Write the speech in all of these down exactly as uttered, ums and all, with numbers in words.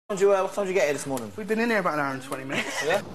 What time did you, uh, what time did you get here this morning? We've been in here about an hour and twenty minutes. Yeah?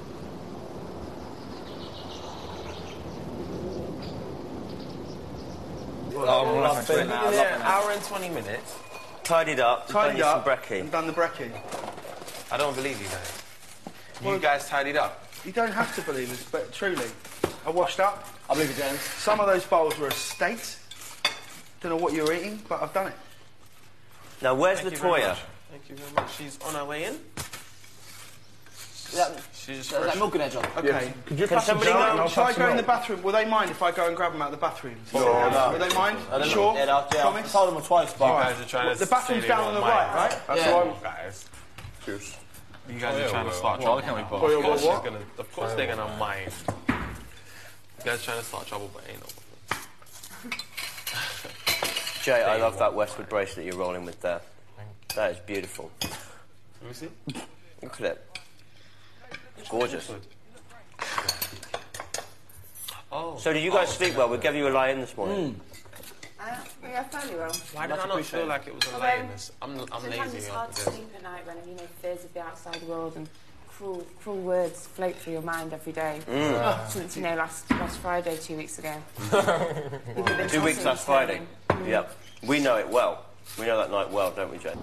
Oh, well, I've been in now, there an hour and twenty minutes. Tidied up, Tidied done up, some brekkie. and done the brekkie. I don't believe you guys. Well, you guys tidied up. You don't have to believe us, but truly, I washed up. I believe you, James. Some of those bowls were a state. Don't know what you were eating, but I've done it. Now, where's Thank you very Latoya? much. Thank you very much. She's on her way in. Yeah, She's just there's fresh. that milk in there, John. Okay. Could you Can pass somebody some go- John, and I'll Shall I pass go some in the milk? bathroom? Will they mind if I go and grab them out of the bathroom? No, no. Will they mind? I don't Sure? know. Yeah, I'll, yeah, Promise? I've told them or twice, but... You guys are trying to The bathroom's say down they on the won't right, mind. right? That's Yeah. what I'm... Guys. Cheers. You guys are trying to start Well, trouble. can we now. put- Of Well, course, well, she's gonna, of course they're gonna mind. You guys are trying to start trouble, but ain't no. Jay, I love that Westwood bracelet you're rolling with there. That is beautiful. Let me see. Look at it. Gorgeous. Oh. So did you guys oh, sleep well? We gave you a lie-in this morning. Uh, yeah, fairly well. Why did I not feel like it was a Although, lioness? I'm, I'm Sometimes lazy. it's enough hard to to do it. sleep at night when, you know, fears of the outside world and cruel, cruel words float through your mind every day. Since, you know, last, last Friday, two weeks ago. People have been Two weeks tossing last and Friday. turning. Yep. We know it well. We know that night well, don't we, Jay?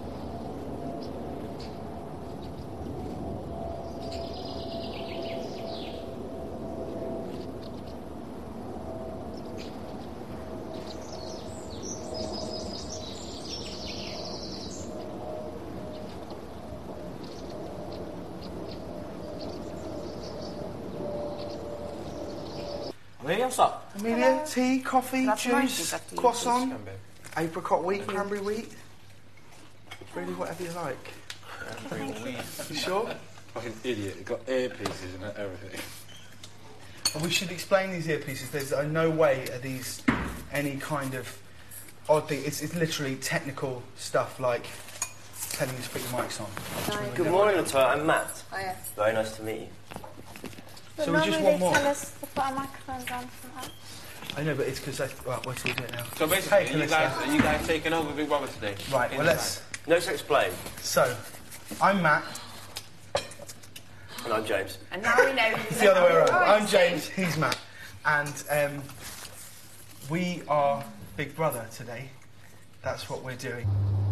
Amelia, what's up? Amelia, tea, coffee, Can I have some juice, ices after you? croissant, Come, babe. apricot wheat, cranberry wheat. Really, whatever you like. You sure? Fucking idiot. It got earpieces and everything. And we should explain these earpieces. There's uh, no way are these any kind of odd thing. It's, it's literally technical stuff like telling you to put your mics on. Right. Good morning, Latoya. I'm Matt. Oh, yeah. Very nice to meet you. But So we just normally want they more. tell us to put our microphones on sometimes. I know, but it's because I... Well, wait till we do it now. So basically, Hey, are you Calista. guys, are you guys taking over Big Brother today? Right, well, let's... No to explain. So, I'm Matt. And I'm James. And now we know It's the other way around. Oh, I'm it's James, he's Matt. And um, we are Big Brother today. That's what we're doing.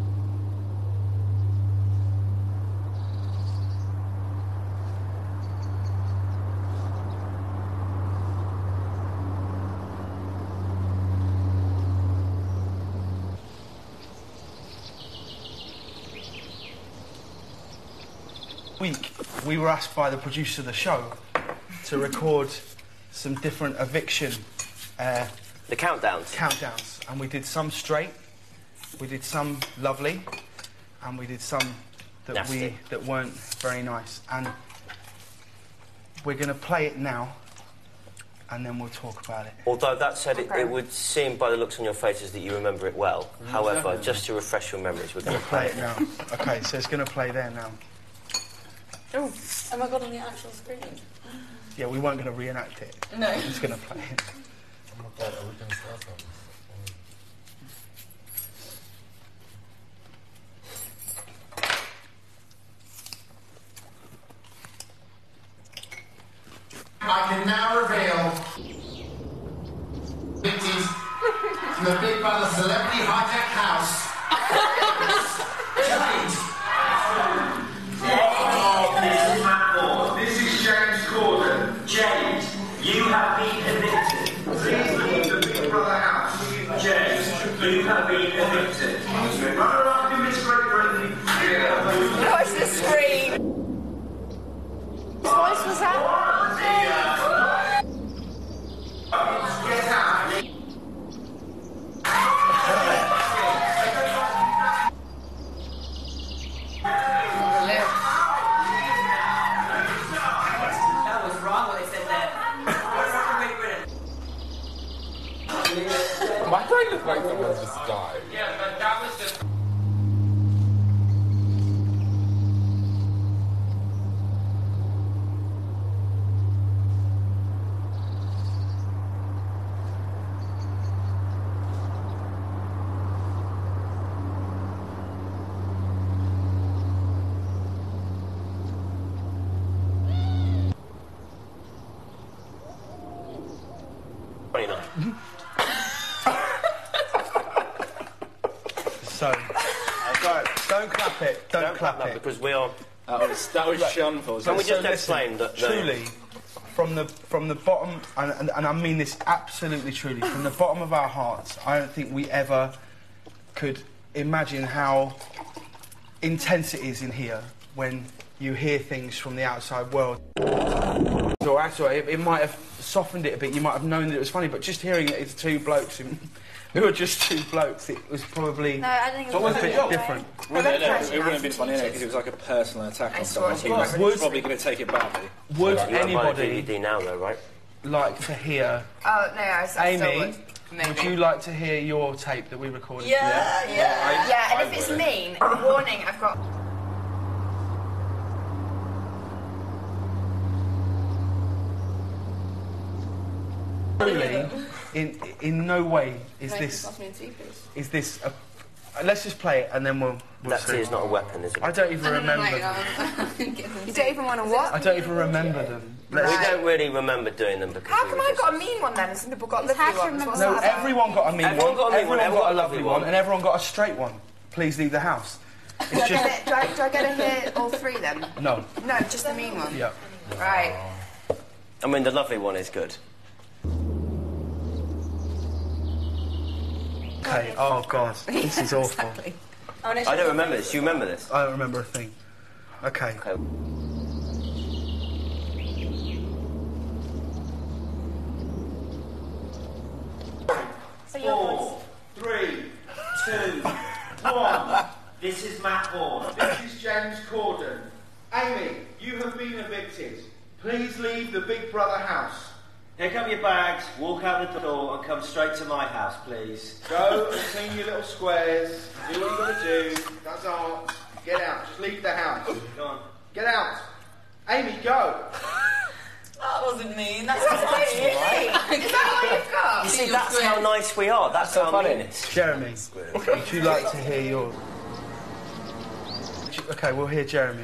Week, we were asked by the producer of the show to record some different eviction uh, The countdowns. countdowns, and we did some straight, we did some lovely, and we did some that Nasty. we that weren't very nice. And we're going to play it now, and then we'll talk about it. Although that said, it, Okay. it would seem by the looks on your faces that you remember it well. However, just to refresh your memories, we're going We'll to play it now. Okay, so it's going to play there now. Oh, am I got on the actual screen? Yeah, we weren't going to reenact it. No. It's going to play it. I can now reveal victims from the Big Brother Celebrity Hijack House. James. Oh, this is James Corden. James, you have been evicted. Please leave the Big Brother house. James, you have been evicted. Run around and Miss Gregory. Yeah. Watch the screen. What voice was that? Get out. That was wrong what they said there. What's happening with it? Why do I look like someone just died? Yeah, but that was just... Don't clap it. Don't, Don't clap, clap it. because we are. That was, that was shameful. Can we So just listen, explain that the- truly, from the from the bottom, and, and, and I mean this absolutely truly, from the bottom of our hearts, I don't think we ever could imagine how intense it is in here when you hear things from the outside world. So actually, it, it might have softened it a bit. You might have known that it was funny, but just hearing it, it's two blokes who, who are just two blokes. It was probably No, I think it a was bit a different. Well, no, no, it wouldn't have been funny because it was like a personal attack on someone. He was Would- probably going to take it badly. Would You haven't got a D anybody V D now, though, right? like to hear? Oh, no, I still Amy, would. Maybe. would you like to hear your tape that we recorded? Yeah, yeah. Yeah, and if it's mean, warning, I've got... Truly, in in no way is this is this a, let's just play it and then we'll, we'll That see. tea is not a weapon, is it? I don't even remember them. You don't even want to what? I don't even remember them. Let's- We don't really remember doing them because. How we come were I just- got a mean one then and some people got It's lovely hard to ones? remember. What's No, that about? everyone got a mean Everyone one. got a mean one, everyone everyone got a got a lovely lovely one, one. and everyone got a straight one. Please leave the house. Do It's I, just get it, do, I, do I get to hear all three then? no. No, just the mean one. Yeah. Right. I mean, the lovely one is good. Okay. Oh God, this is awful. Oh, no, I don't remember this. Do you remember this? I don't remember a thing. Okay. Okay. So your voice. Four, three, two, one. This is Matt Horn. This is James Corden. Amy, you have been evicted. Please leave the Big Brother house. Pick up your bags, walk out the door, and come straight to my house, please. Go and clean your little squares. Do what you got to do. That's art. Get out. Just leave the house. Go on. Get out. Amy, go. That wasn't mean. That's Is that all you've got? You see, that's how nice we are. That's how mean it is. Jeremy, would you like to hear yours? Would you- Okay, we'll hear Jeremy.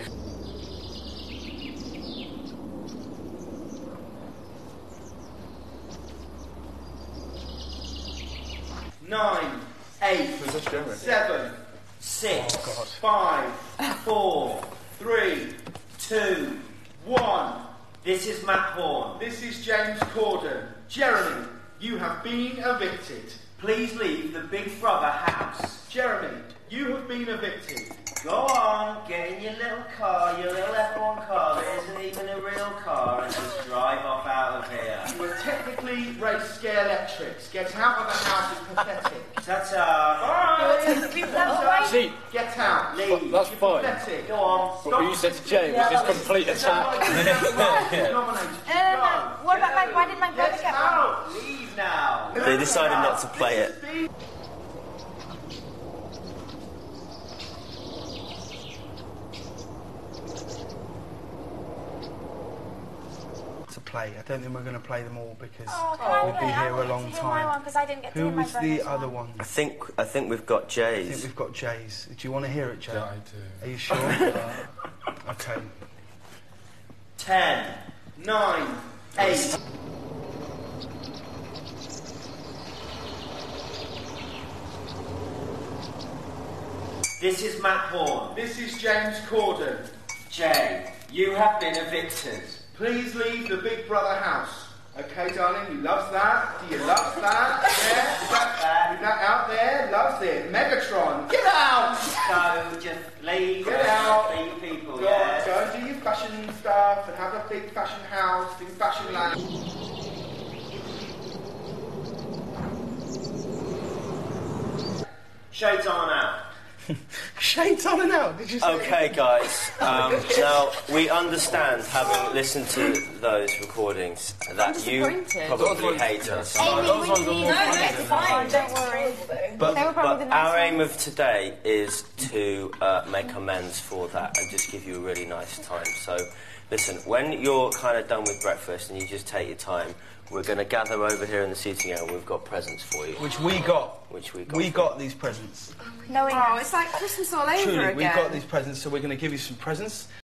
Nine, eight, seven, six, five, four, three, two, one. This is Matt Horn. This is James Corden. Jeremy, you have been evicted. Please leave the Big Brother house. Jeremy, you have been evicted. Go on, get in your little car, your little F one car that isn't even a real car, and just drive off out of here. You were technically race scare electrics. Get out of the house is pathetic. Ta-ta. Bye. See, Get out. Leave. that's You're fine. pathetic. Go on. But what you said to James was just complete attack. Nominated. No, no, no. What about my... Why did my brother Get get one? out. Leave now. They decided not to play it. To play. I don't think we're going to play them all because Oh, can I we'll be play? I here a want long to hear my one time. because I didn't get to Who hear my was brother's the other one. one? I think I think we've got I think Jay's. we've got Jay's. Do you want to hear it, Jay? Yeah, I do. Are you sure? Okay. Ten, nine, eight. This is Matt Horn. This is James Corden. Jay, you have been evicted. Please leave the Big Brother house. Okay, darling, you loves that. Do you love that? Yeah? Is that, is that out there? Loves it. Megatron, get out! So, just leave. Get out. Leave people, go, yeah? Go and do your fashion stuff and have a big fashion house, do fashion land. Shades on out. Shades on and out. Did you say? Okay, guys. Um, now we understand, having listened to those recordings, that you disappointed. probably hate us. Amy, we need No, no, it's fine. Don't worry. But, They were probably but the our nice aim of today is to uh, make amends for that and just give you a really nice time. So, listen, when you're kind of done with breakfast and you just take your time, we're going to gather over here in the seating area and we've got presents for you. Which we got. Which we got. We got these presents. Knowing Oh, it's like Christmas all over Truly, again. we got these presents, so we're going to give you some presents.